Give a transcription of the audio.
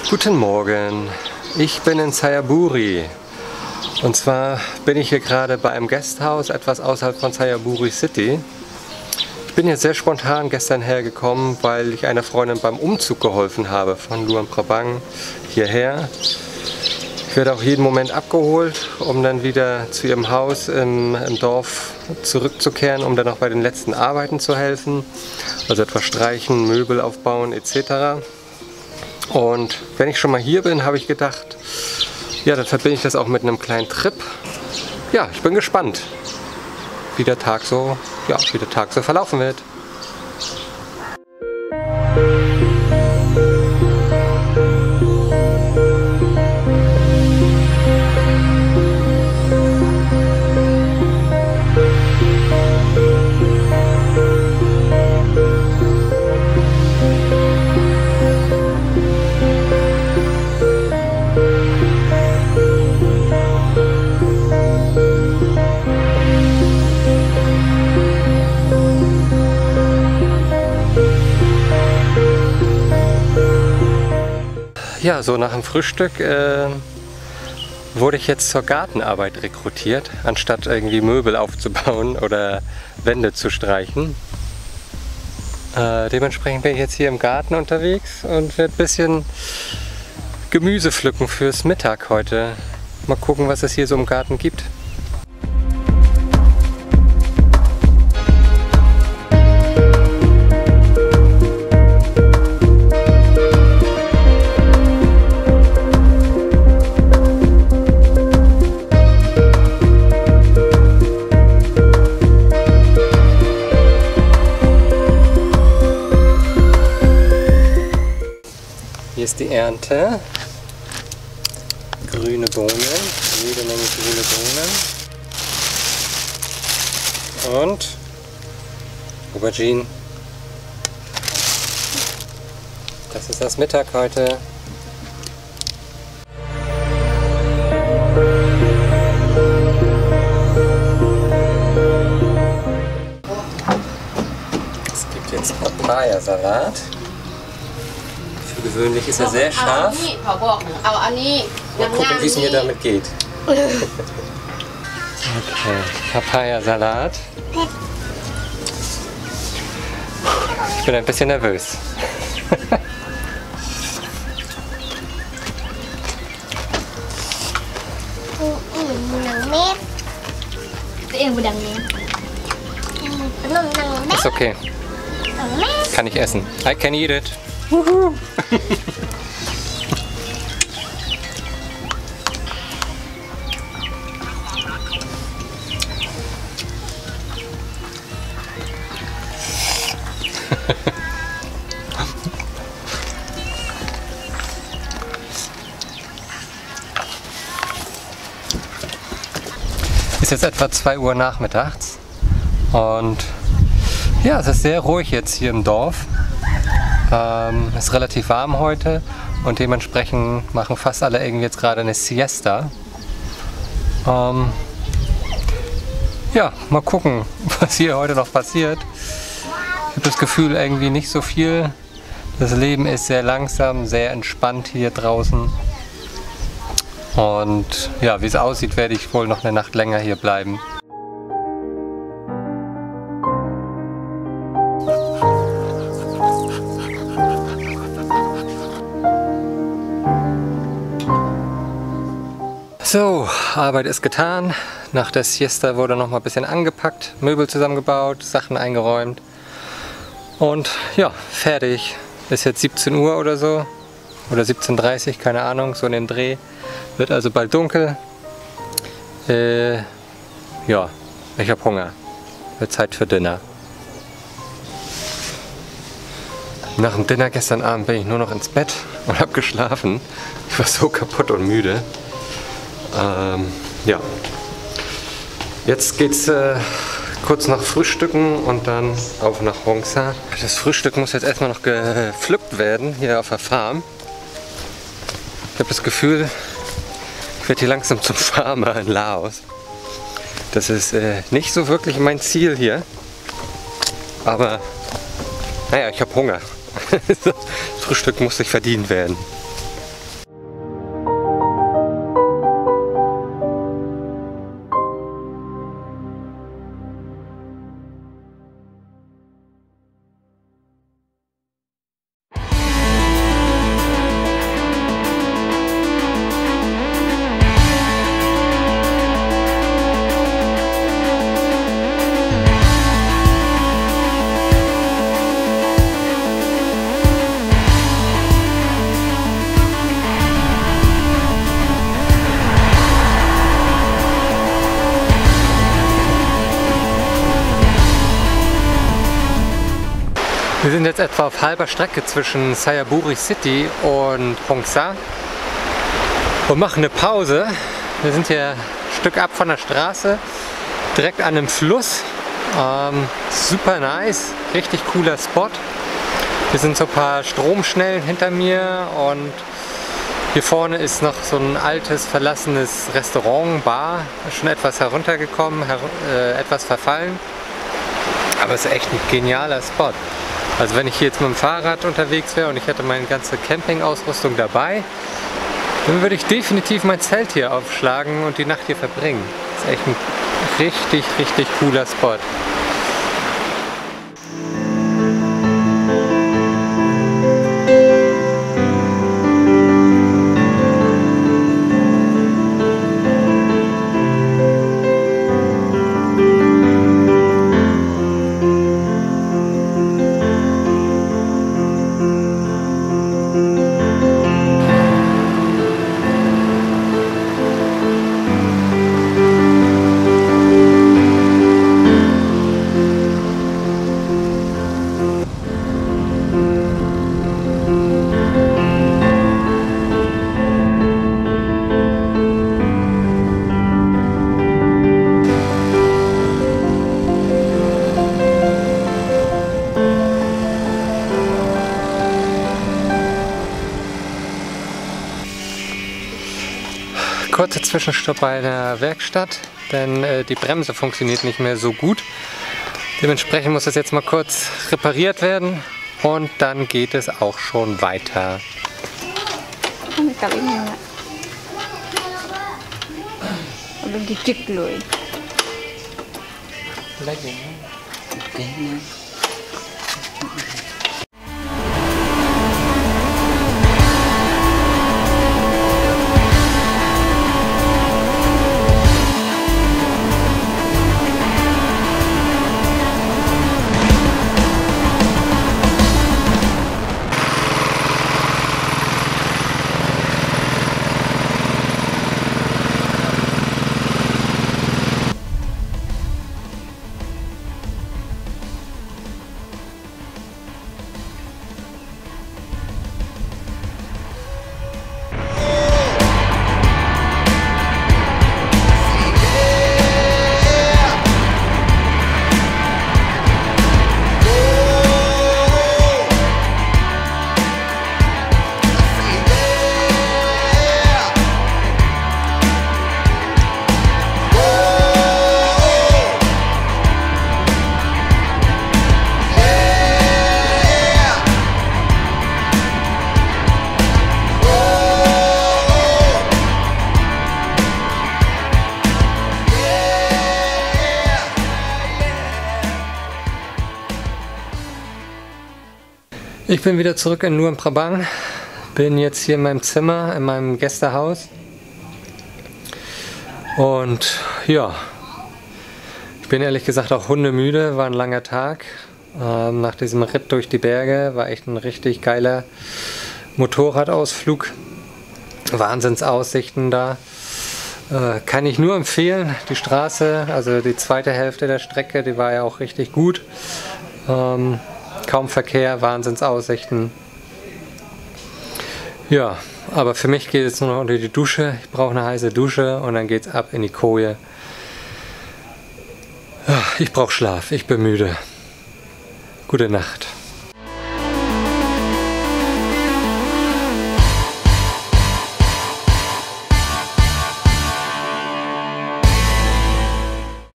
Guten Morgen, ich bin in Xayaburi und zwar bin ich hier gerade bei einem Gasthaus etwas außerhalb von Xayaburi City. Ich bin jetzt sehr spontan gestern hergekommen, weil ich einer Freundin beim Umzug geholfen habe von Luang Prabang hierher. Ich werde auch jeden Moment abgeholt, um dann wieder zu ihrem Haus im Dorf zurückzukehren, um dann auch bei den letzten Arbeiten zu helfen. Also etwas streichen, Möbel aufbauen etc. Und wenn ich schon mal hier bin, habe ich gedacht, ja, dann verbinde ich das auch mit einem kleinen Trip. Ja, ich bin gespannt, wie der Tag so verlaufen wird. Ja, so nach dem Frühstück wurde ich jetzt zur Gartenarbeit rekrutiert, anstatt irgendwie Möbel aufzubauen oder Wände zu streichen. Dementsprechend bin ich jetzt hier im Garten unterwegs und werde ein bisschen Gemüse pflücken fürs Mittag heute. Mal gucken, was es hier so im Garten gibt. Hier ist die Ernte. Grüne Bohnen, jede Menge grüne Bohnen. Und Auberginen. Das ist das Mittag heute. Es gibt jetzt Papayasalat. Für gewöhnlich ist er sehr scharf. Mal gucken, wie es mir damit geht. Okay, Papayasalat. Ich bin ein bisschen nervös. Ist okay. Kann ich essen. I can eat it. Wuhu. Ist jetzt etwa 2 Uhr nachmittags und ja, es ist sehr ruhig jetzt hier im Dorf. Es ist relativ warm heute und dementsprechend machen fast alle irgendwie jetzt gerade eine Siesta. Ja, mal gucken, was hier heute noch passiert. Ich habe das Gefühl, irgendwie nicht so viel. Das Leben ist sehr langsam, sehr entspannt hier draußen. Und ja, wie es aussieht, werde ich wohl noch eine Nacht länger hier bleiben. So, Arbeit ist getan. Nach der Siesta wurde noch mal ein bisschen angepackt, Möbel zusammengebaut, Sachen eingeräumt. Und ja, fertig. Ist jetzt 17 Uhr oder so. Oder 17:30 Uhr, keine Ahnung, so in dem Dreh. Wird also bald dunkel. Ja, ich habe Hunger. Wird Zeit für Dinner. Nach dem Dinner gestern Abend bin ich nur noch ins Bett und habe geschlafen. Ich war so kaputt und müde. Ja, jetzt geht's kurz nach Frühstücken und dann auf nach Hongsa. Das Frühstück muss jetzt erstmal noch gepflückt werden hier auf der Farm. Ich habe das Gefühl, ich werde hier langsam zum Farmer in Laos. Das ist nicht so wirklich mein Ziel hier, aber naja, ich habe Hunger. Das Frühstück muss sich verdient werden. Wir sind jetzt etwa auf halber Strecke zwischen Xayaburi City und Hongsa und machen eine Pause. Wir sind hier ein Stück ab von der Straße, direkt an einem Fluss. Super nice, richtig cooler Spot. Hier sind so ein paar Stromschnellen hinter mir und hier vorne ist noch so ein altes, verlassenes Restaurant, Bar, schon etwas heruntergekommen, etwas verfallen. Aber es ist echt ein genialer Spot. Also wenn ich hier jetzt mit dem Fahrrad unterwegs wäre und ich hätte meine ganze Campingausrüstung dabei, dann würde ich definitiv mein Zelt hier aufschlagen und die Nacht hier verbringen. Das ist echt ein richtig, richtig cooler Spot. Kurzer Zwischenstopp bei einer Werkstatt, denn die Bremse funktioniert nicht mehr so gut. Dementsprechend muss das jetzt mal kurz repariert werden und dann geht es auch schon weiter. Ich bin wieder zurück in Luang Prabang, bin jetzt hier in meinem Zimmer, in meinem Gästehaus und ja, ich bin ehrlich gesagt auch hundemüde, war ein langer Tag. Nach diesem Ritt durch die Berge war echt ein richtig geiler Motorradausflug, Wahnsinnsaussichten da. Kann ich nur empfehlen, die Straße, also die zweite Hälfte der Strecke, die war ja auch richtig gut. Kaum Verkehr, Wahnsinnsaussichten. Ja, aber für mich geht es nur noch unter die Dusche. Ich brauche eine heiße Dusche und dann geht's ab in die Koje. Ich brauche Schlaf, ich bin müde. Gute Nacht.